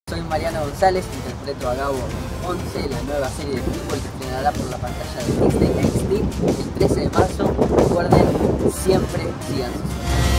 Soy Mariano González, interpreto a Gabo en 11, la nueva serie de fútbol que estrenará por la pantalla de Disney XD el 13 de marzo. Recuerden, siempre sigan sus sueños.